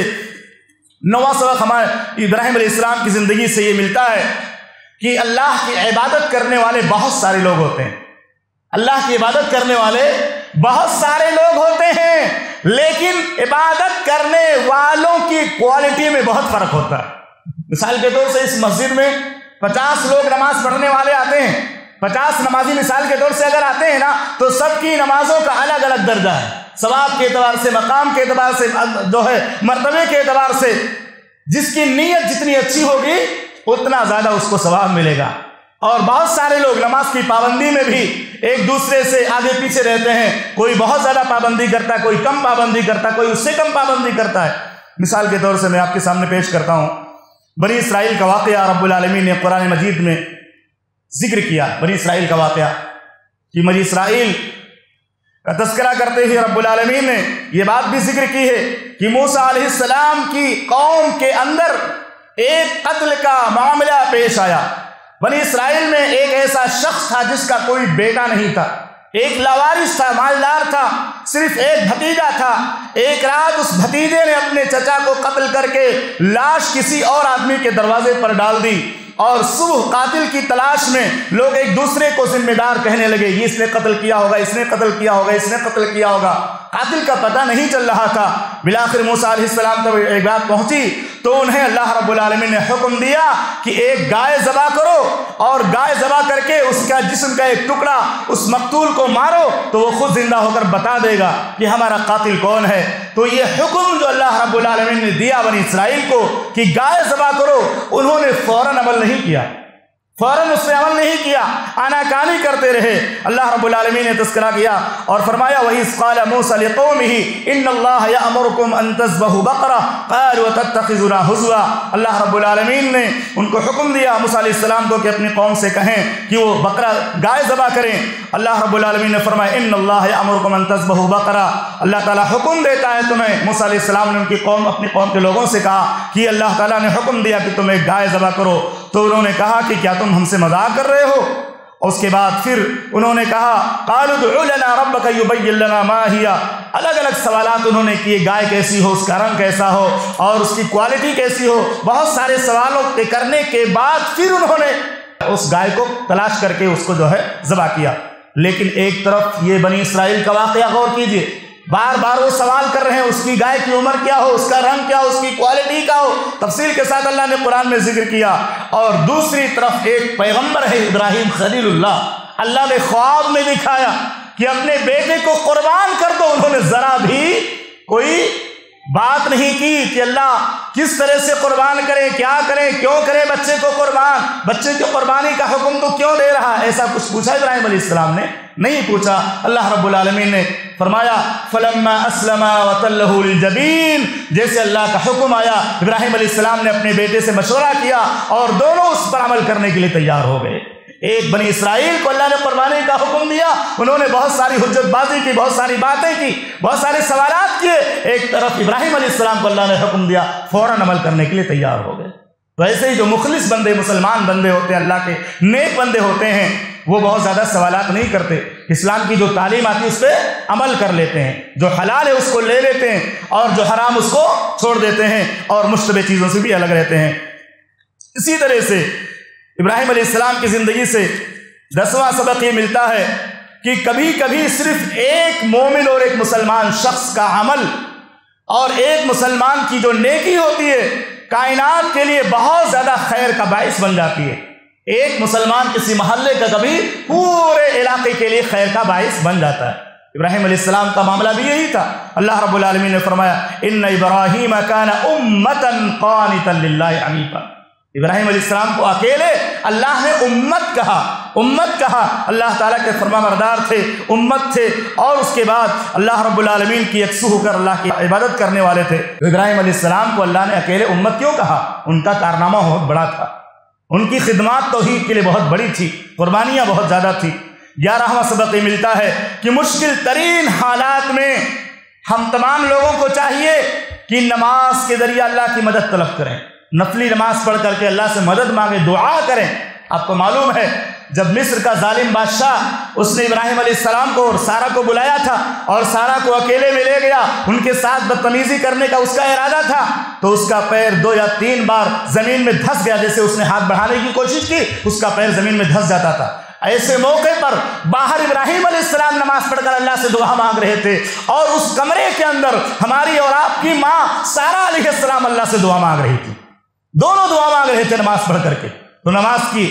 نواں سبق ہمارے ابراہیم علیہ السلام کی زندگی سے یہ ملتا ہے کہ اللہ کی عبادت کرنے والے بہت سارے لوگ ہوتے ہیں، اللہ کی عبادت کرنے والے بہت سارے لوگ ہوتے ہیں، لیکن عبادت کرنے والوں کی کوالٹی میں بہت فرق ہوتا ہے۔ مثال کے طور سے اس مسجد میں پچاس لوگ نماز پڑھنے والے آتے ہیں، پچاس نمازی مثال کے طور سے اگر آتے ہیں نا تو سب کی نمازوں کا الگ الگ درجہ ہے، ثواب کے اعتبار سے، مقام کے اعتبار سے، جو ہے مرتبے کے اعتبار سے۔ جس کی نیت جتنی اچھی ہوگی اتنا زیادہ اس کو ثواب ملے گا۔ اور بہت سارے لوگ نماز کی پابندی میں بھی ایک دوسرے سے آگے پیچھے رہتے ہیں، کوئی بہت زیادہ پابندی کرتا ہے، کوئی کم پابندی کرتا ہے، کوئی اس سے کم پابندی کرتا ہے۔ مثال کے طور سے میں آپ کے سامنے پیش کرتا ہوں بنی اسرائیل کا واقعہ رب العالمین نے قرآن مجید میں ذکر کیا۔ بنی اسرائیل کا واقعہ کہ بنی اسرائیل کا تذکرہ کرتے ہوئے رب العالمین نے یہ بات بھی ذکر کی ہے کہ موسیٰ علیہ السلام کی قوم کے اندر ایک قتل کا معاملہ پیش آیا۔ بنی اسرائیل میں ایک ایسا شخص تھا جس کا کوئی بیٹا نہیں تھا، ایک لاوارث تھا، مالدار تھا، صرف ایک بھتیجا تھا۔ ایک رات اس بھتیجے نے اپنے چچا کو قتل کر کے لاش کسی اور آدمی کے دروازے پر ڈال دی، اور صبح قاتل کی تلاش میں لوگ ایک دوسرے کو ذمہ دار کہنے لگے، یہ اس نے قتل کیا ہوگا، اس نے قتل کیا ہوگا، اس نے قتل کیا ہوگا۔ قاتل کا پتہ نہیں چل رہا تھا۔ بالآخر موسیٰ علیہ السلام تب ایک بات پہنچی تو انہیں اللہ رب العالمین نے حکم دیا کہ ایک گائے ذبح کرو، اور گائے ذبح کر کے اس کا جسم کا ایک ٹکڑا اس مقتول کو مارو تو وہ خود زندہ ہو کر بتا دے گا کہ ہمارا قاتل کون ہے۔ تو یہ حکم جو اللہ رب العالمین نے دیا بنی اسرائیل کو کہ گائے ذبح کرو، انہوں نے فوراً عمل نہیں کیا، فوراً اس نے عمل نہیں کیا، آناکانی کرتے رہے۔ اللہ رب العالمین نے تذکرہ کیا اور فرمایا وَإِذْ قَالَ مُوسَىٰ لِقَوْمِهِ إِنَّ اللَّهَ يَأْمُرُكُمْ أَن تَذْبَحُوا بَقَرَةً قَالُوا أَتَتَّخِذُنَا هُزُوًا۔ اللہ رب العالمین نے ان کو حکم دیا موسیٰ علیہ السلام کو کہ اپنی قوم سے کہیں کہ وہ بقرہ گائے ذبح کریں۔ اللہ رب العالمین نے فرمایا إِنَّ اللَّهَ يَأْمُرُكُمْ أَن تَذْبَحُوا بَقَرَةً، اللہ تعالیٰ حکم دیتا ہے تمہیں۔ موسیٰ علیہ السلام نے ان کی قوم اپنی قوم کے لوگوں سے کہا کہ اللہ تعالیٰ نے حکم دیا کہ تم ایک گائے ذبح کرو، تو انہوں نے کہا کہ کیا تم ہم سے مذاق کر رہے ہو؟ اور اس کے بعد پھر انہوں نے کہا قالوا ادع لنا ربک یبین لنا ما ہی، الگ الگ سوالات انہوں نے کیے، گائے کیسی ہو، اس کا رنگ کیسا ہو، اور اس کی کوالٹی کیسی ہو، بہت سارے سوالوں کے کرنے کے بعد پھر انہوں نے اس گائے کو تلاش کر کے اس کو جو ہے ذبح کیا۔ لیکن ایک طرف یہ بنی اسرائیل کا واقعہ غور کیجئے، بار بار وہ سوال کر رہے ہیں اس کی گائے کی عمر کیا ہو، اس کا رنگ کیا ہو، اس کی کوالٹی کیا ہو، تفصیل کے ساتھ اللہ نے قرآن میں ذکر کیا۔ اور دوسری طرف ایک پیغمبر ہے ابراہیم خلیل اللہ، اللہ نے خواب میں دکھایا کہ اپنے بیٹے کو قربان کر دو، انہوں نے ذرا بھی کوئی بات نہیں کی کہ اللہ کس طرح سے قربان کریں، کیا کریں، کیوں کریں بچے کو قربان، بچے کی قربانی کا حکم تو کیوں دے رہا ہے، ایسا کچھ پوچھا ابراہیم علیہ السلام نے نہیں پوچھا۔ اللہ رب العالمین نے فرمایا فلما اسلم وتلہ للجبین، جیسے اللہ کا حکم آیا ابراہیم علیہ السلام نے اپنے بیٹے سے مشورہ کیا اور دونوں اس پر عمل کرنے کے لیے تیار ہو گئے۔ ایک بنی اسرائیل کو اللہ نے قربانی کا حکم دیا، انہوں نے بہت ساری حجت بازی کی، بہت ساری باتیں کی، بہت سارے سوالات کیے۔ ایک طرف ابراہیم علیہ السلام کو اللہ نے حکم دیا، فوراً عمل کرنے کے لیے تیار ہو گئے۔ تو ایسے ہی جو مخلص بندے، مسلمان بندے ہوتے ہیں، اللہ کے نیک بندے ہوتے ہیں، وہ بہت زیادہ سوالات نہیں کرتے، اسلام کی جو تعلیم آتی ہے اس پہ عمل کر لیتے ہیں، جو حلال ہے اس کو لے لیتے ہیں اور جو حرام اس کو چھوڑ دیتے ہیں، اور مشتبہ چیزوں سے بھی الگ رہتے ہیں۔ اسی طرح سے ابراہیم علیہ السلام کی زندگی سے دسواں سبق یہ ملتا ہے کہ کبھی کبھی صرف ایک مومن اور ایک مسلمان شخص کا عمل اور ایک مسلمان کی جو نیکی ہوتی ہے کائنات کے لیے بہت زیادہ خیر کا باعث بن جاتی ہے۔ ایک مسلمان کسی محلے کا کبھی پورے علاقے کے لیے خیر کا باعث بن جاتا ہے۔ ابراہیم علیہ السلام کا معاملہ بھی یہی تھا۔ اللہ رب العالمین نے فرمایا ان ابراہیم کان امۃ قانتا للہ حنیفا، ابراہیم علیہ السلام کو اکیلے اللہ نے امت کہا، امت کہا، اللہ تعالیٰ کے فرما بردار تھے، امت تھے، اور اس کے بعد اللہ رب العالمین کی یکسو ہو کر اللہ کی عبادت کرنے والے تھے۔ ابراہیم علیہ السلام کو اللہ نے اکیلے امت کیوں کہا؟ ان کا کارنامہ بہت بڑا تھا، ان کی خدمات توحید کے لیے بہت بڑی تھی، قربانیاں بہت زیادہ تھی۔ گیارہواں سبق یہ ملتا ہے کہ مشکل ترین حالات میں ہم تمام لوگوں کو چاہیے کہ نماز کے ذریعے اللہ کی مدد طلب کریں، نفلی نماز پڑھ کر کے اللہ سے مدد مانگیں، دعا کریں۔ آپ کو معلوم ہے جب مصر کا ظالم بادشاہ اس نے ابراہیم علیہ السلام کو اور سارہ کو بلایا تھا اور سارہ کو اکیلے میں لے گیا، ان کے ساتھ بدتمیزی کرنے کا اس کا ارادہ تھا، تو اس کا پیر دو یا تین بار زمین میں دھس گیا، جیسے اس نے ہاتھ بڑھانے کی کوشش کی اس کا پیر زمین میں دھس جاتا تھا۔ ایسے موقع پر باہر ابراہیم علیہ السلام نماز پڑھ کر اللہ سے دعا مانگ رہے تھے، اور اس کمرے کے اندر ہماری اور آپ کی ماں سارہ علیہ السلام اللہ سے دعا مانگ رہی تھی، دونوں دعا مانگ رہے تھے نماز پڑھ کر کے۔ تو نماز کی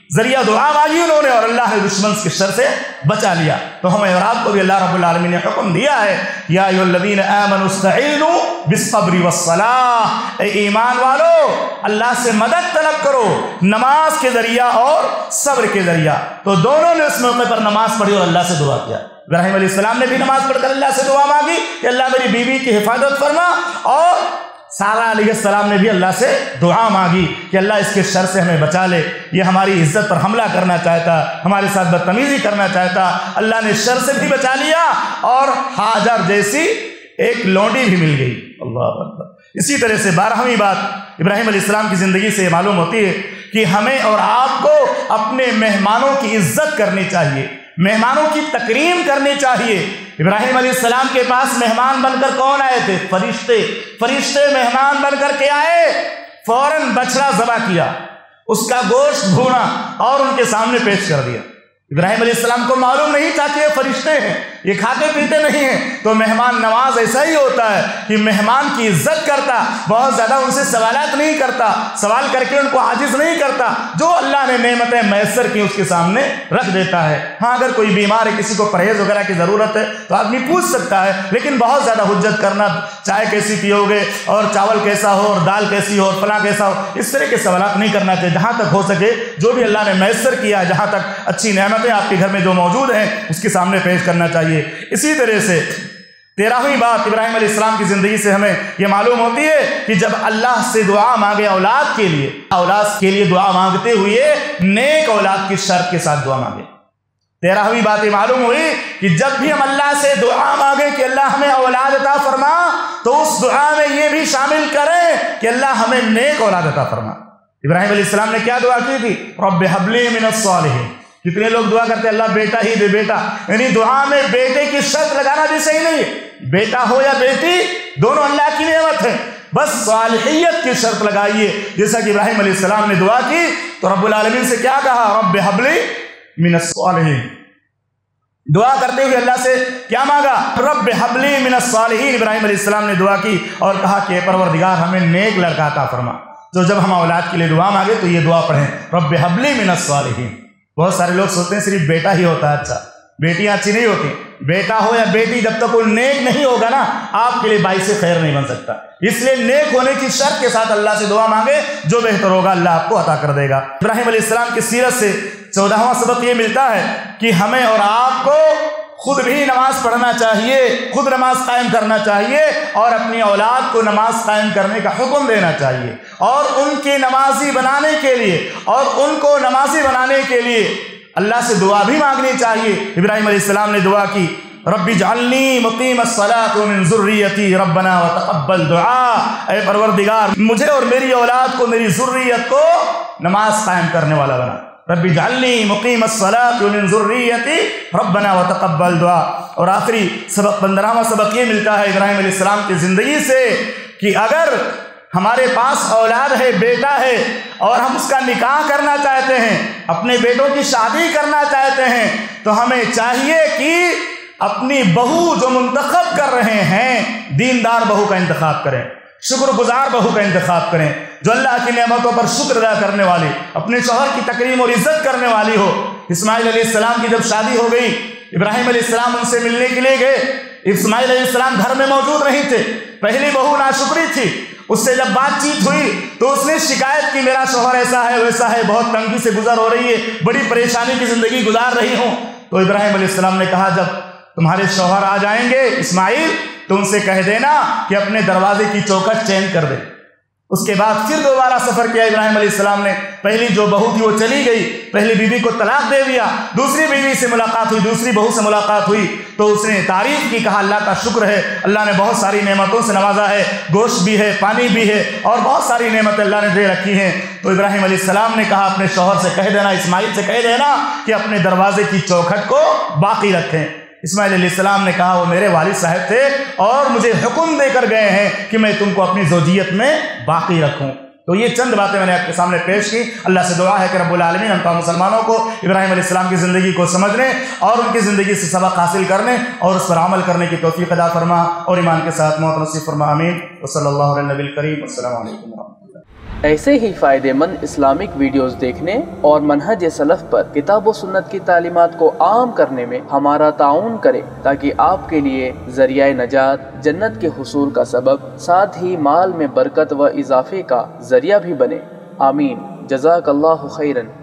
ذریعہ دعا مانگی انہوں نے اور اللہ نے دشمن کے شر سے بچا لیا۔ تو ہمیں اور آپ کو بھی اللہ رب العالمین نے حکم دیا ہے، یا ایھا الذین آمنوا استعینوا بالصبر والصلاۃ، اے ایمان والو اللہ سے مدد طلب کرو نماز کے ذریعہ اور صبر کے ذریعہ۔ تو دونوں نے اس موقع پر نماز پڑھی اور اللہ سے دعا کیا۔ ابراہیم علیہ السلام نے بھی نماز پڑھ کر اللہ سے دعا مانگی کہ اللہ میری بیوی کی حفاظت فرما، اور سارہ علیہ السلام نے بھی اللہ سے دعا مانگی کہ اللہ اس کے شر سے ہمیں بچا لے، یہ ہماری عزت پر حملہ کرنا چاہتا، ہمارے ساتھ بدتمیزی کرنا چاہتا، اللہ نے شر سے بھی بچا لیا اور ہاجر جیسی ایک لونڈی بھی مل گئی۔ اللہ اکبر۔ اسی طرح سے بارہویں بات ابراہیم علیہ السلام کی زندگی سے معلوم ہوتی ہے کہ ہمیں اور آپ کو اپنے مہمانوں کی عزت کرنی چاہیے، مہمانوں کی تکریم کرنی چاہیے۔ ابراہیم علیہ السلام کے پاس مہمان بن کر کون آئے تھے؟ فرشتے۔ فرشتے مہمان بن کر کے آئے، فوراً بچڑا ذبح کیا، اس کا گوشت بھونا اور ان کے سامنے پیش کر دیا۔ ابراہیم علیہ السلام کو معلوم نہیں تھا کہ یہ فرشتے ہیں، یہ کھاتے پیتے نہیں ہیں۔ تو مہمان نواز ایسا ہی ہوتا ہے کہ مہمان کی عزت کرتا، بہت زیادہ ان سے سوالات نہیں کرتا، سوال کر کے ان کو عاجز نہیں کرتا، جو اللہ نے نعمتیں میسر کی اس کے سامنے رکھ دیتا ہے۔ ہاں اگر کوئی بیمار ہے، کسی کو پرہیز وغیرہ کی ضرورت ہے تو آدمی پوچھ سکتا ہے، لیکن بہت زیادہ حجت کرنا، چائے کیسی پیو گے اور چاول کیسا ہو اور دال کیسی ہو اور فلاں کیسا ہو، اس طرح کے سوالات نہیں کرنا چاہیے۔ جہاں تک ہو سکے جو بھی اللہ نے میسر کیا ہے، جہاں تک اچھی نعمت آپ کے گھر میں جو موجود ہیں اس کے سامنے پیش کرنا چاہیے۔ اسی طرح سے تیرہویں بات ابراہیم علیہ السلام کی زندگی سے ہمیں یہ معلوم ہوتی ہے کہ جب اللہ سے دعا مانگے اولاد کے لیے، اولاد کے لیے دعا مانگتے ہوئے نیک اولاد کی شرط کے ساتھ دعا مانگے۔ تیرہویں بات یہ معلوم ہوئی کہ جب بھی ہم اللہ سے دعا مانگیں کہ اللہ ہمیں اولاد عطا فرما، تو اس دعا میں یہ بھی شامل کریں کہ اللہ ہمیں نیک اولاد عطا فرما۔ ابراہیم علیہ السلام نے کیا دعا کی تھی؟ رب ہب لی من الصالحین۔ کتنے لوگ دعا کرتے ہیں اللہ بیٹا ہی دے، بیٹا، یعنی دعا میں بیٹے کی شرط لگانا بھی صحیح نہیں ہے۔ بیٹا ہو یا بیٹی دونوں اللہ کی نعمت ہے، بس صالحیت کی شرط لگائیے۔ جیسا کہ ابراہیم علیہ السلام نے دعا کی تو رب العالمین سے کیا کہا؟ رب ہب لی من الصالحین۔ دعا کرتے ہوئے اللہ سے کیا مانگا؟ رب ہب لی من الصالحین۔ ابراہیم علیہ السلام نے دعا کی اور کہا کہ پروردگار ہمیں نیک لڑکا عطا فرما۔ تو جب ہم اولاد کے لیے دعا مانگے تو یہ دعا پڑھیں، رب ہب لی من الصالحین۔ بہت سارے لوگ سوچتے ہیں صرف بیٹا ہی ہوتا ہے اچھا، بیٹیاں اچھی نہیں ہوتی۔ بیٹا ہو یا بیٹی جب تک وہ نیک نہیں ہوگا نا، آپ کے لیے باعث خیر نہیں بن سکتا۔ اس لیے نیک ہونے کی شرط کے ساتھ اللہ سے دعا مانگے، جو بہتر ہوگا اللہ آپ کو عطا کر دے گا۔ ابراہیم علیہ السلام کی سیرت سے چودہواں سبق یہ ملتا ہے کہ ہمیں اور آپ کو خود بھی نماز پڑھنا چاہیے، خود نماز قائم کرنا چاہیے اور اپنی اولاد کو نماز قائم کرنے کا حکم دینا چاہیے، اور ان کی نمازی بنانے کے لیے اور ان کو نمازی بنانے کے لیے اللہ سے دعا بھی مانگنی چاہیے۔ ابراہیم علیہ السلام نے دعا کی، رب اجعلنی مقیم الصلاۃ ومن ذریتی ربنا وتقبل دعا۔ اے پروردگار مجھے اور میری اولاد کو، میری ذریت کو نماز قائم کرنے والا بنا۔ رب اجعلنی مقیم الصلاۃ ومن ذریتی ربنا وتقبل دعا۔ اور آخری سبق، پندرہواں سبق یہ ملتا ہے ابراہیم علیہ السلام کی زندگی سے کہ اگر ہمارے پاس اولاد ہے، بیٹا ہے، اور ہم اس کا نکاح کرنا چاہتے ہیں، اپنے بیٹوں کی شادی کرنا چاہتے ہیں، تو ہمیں چاہیے کہ اپنی بہو جو منتخب کر رہے ہیں، دیندار بہو کا انتخاب کریں، شکر گزار بہو کا انتخاب کریں، جو اللہ کی نعمتوں پر شکر ادا کرنے والی، اپنے شوہر کی تکریم اور عزت کرنے والی ہو۔ اسماعیل علیہ السلام کی جب شادی ہو گئی، ابراہیم علیہ السلام ان سے ملنے کے لیے گئے۔ اسماعیل علیہ السلام گھر میں موجود نہیں تھے، پہلی بہو ناشکری تھی، اس سے جب بات چیت ہوئی تو اس نے شکایت کی، میرا شوہر ایسا ہے ویسا ہے، بہت تنگی سے گزر ہو رہی ہے، بڑی پریشانی کی زندگی گزار رہی ہوں۔ تو ابراہیم علیہ السلام نے کہا جب تمہارے شوہر آ جائیں گے اسماعیل تو ان سے کہہ دینا کہ اپنے دروازے کی چوکھٹ چینج کر دے۔ اس کے بعد پھر دوبارہ سفر کیا ابراہیم علیہ السلام نے، پہلی جو بہو تھی وہ چلی گئی، پہلی بیوی کو طلاق دے دیا، دوسری بیوی سے ملاقات ہوئی، دوسری بہو سے ملاقات ہوئی تو اس نے تعریف کی، کہا اللہ کا شکر ہے، اللہ نے بہت ساری نعمتوں سے نوازا ہے، گوشت بھی ہے، پانی بھی ہے، اور بہت ساری نعمتیں اللہ نے دے رکھی ہیں۔ تو ابراہیم علیہ السلام نے کہا اپنے شوہر سے کہہ دینا، اسماعیل سے کہہ دینا کہ اپنے دروازے کی چوکھٹ کو باقی رکھیں۔ اسماعیل علیہ السلام نے کہا وہ میرے والد صاحب تھے اور مجھے حکم دے کر گئے ہیں کہ میں تم کو اپنی زوجیت میں باقی رکھوں۔ تو یہ چند باتیں میں نے آپ کے سامنے پیش کی۔ اللہ سے دعا ہے کہ رب العالمین ہم تمام مسلمانوں کو ابراہیم علیہ السلام کی زندگی کو سمجھنے اور ان کی زندگی سے سبق حاصل کرنے اور اس پر عمل کرنے کی توفیق عطا فرما اور ایمان کے ساتھ موت نصیب فرما، آمین۔ وصلی اللہ علیہ نبی الکریم، السلام علیکم ورحمۃ اللہ۔ ایسے ہی فائدے مند اسلامک ویڈیوز دیکھنے اور منہج سلف پر کتاب و سنت کی تعلیمات کو عام کرنے میں ہمارا تعاون کریں تاکہ آپ کے لیے ذریعہ نجات، جنت کے حصول کا سبب، ساتھ ہی مال میں برکت و اضافے کا ذریعہ بھی بنے۔ آمین۔ جزاک اللہ خیرن۔